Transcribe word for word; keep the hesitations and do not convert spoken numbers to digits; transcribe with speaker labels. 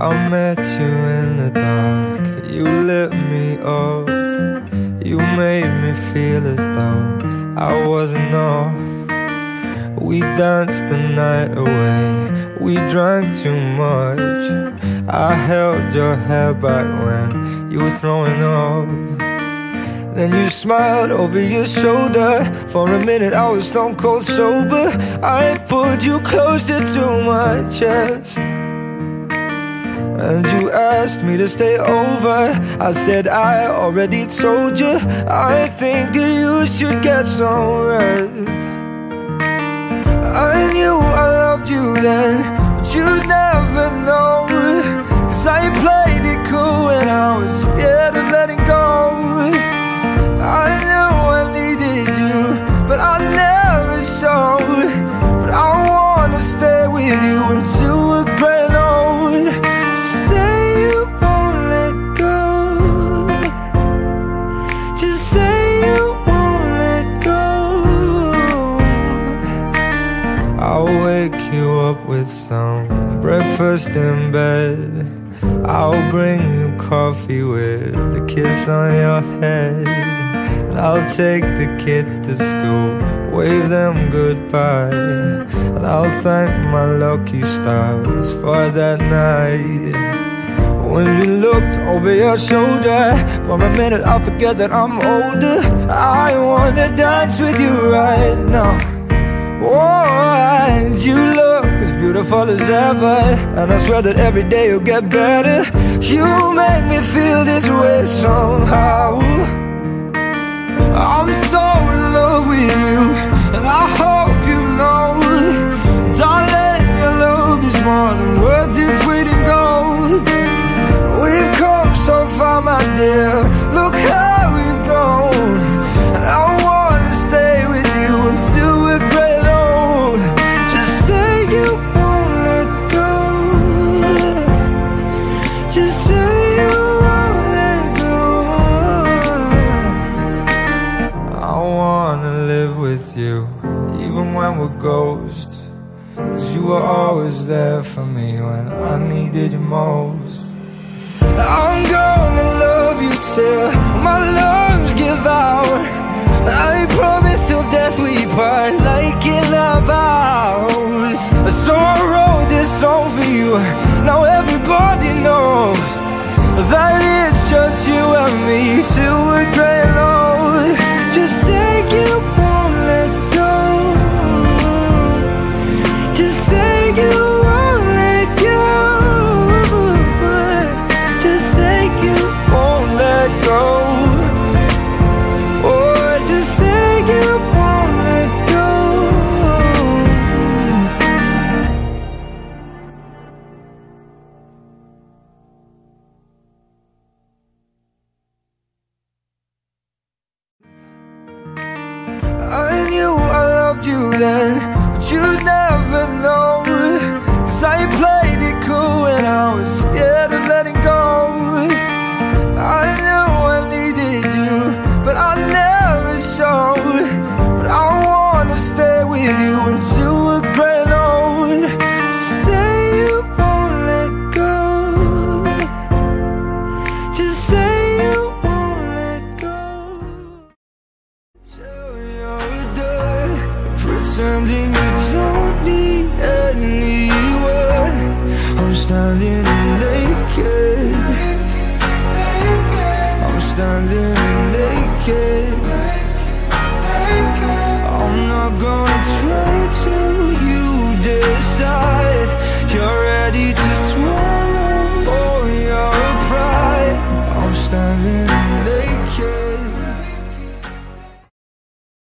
Speaker 1: I met you in the dark, you lit me up. You made me feel as though I wasn't off. We danced the night away, we drank too much. I held your hair back when you were throwing up. Then you smiled over your shoulder. For a minute I was stone cold sober. I pulled you closer to my chest, and you asked me to stay over. I said I already told you, I think that you should get some rest. I knew I loved you then, but you'd never know, 'cause I played it cool when I was scared of letting go. I knew I needed you, but I never showed. But I wanna stay with you until we're grown old. Say you won't let go, just say you won't let go. I'll wake you up with some breakfast in bed. I'll bring you coffee with a kiss on your head. And I'll take the kids to school, wave them goodbye. And I'll thank my lucky stars for that night. When you looked over your shoulder, for a minute I forget that I'm older. I wanna dance with you right now. Oh, and you look as beautiful as ever, and I swear that every day you'll get better. You make me feel this way somehow. I'm so in love with you, and I hope you know, darling, your love is more than worth its weight in gold. We've come so far, my dear, look how we've grown. And I wanna stay with you until we're great old. Just say you won't let go, just say you won't let go. I wanna live with you, even when we're ghosts, 'cause you were always there for me when I needed you most. I'm gonna love you till my lungs give out. I promise till death we part, like in our vows. So I wrote this song for you, now everybody knows that it's just you and me till we're great old. Just say you won't let go, just say you won't let go, just say you won't let go. Oh, just say you won't let go. I knew I loved you then, but you'd never know, 'cause I played it cool when I was scared of letting go. I knew I needed you, but I never showed. But I wanna stay with you until we're grown old. Say you won't let go, just say you won't let go. Till you're done pretending you don't need anyone. I'm standing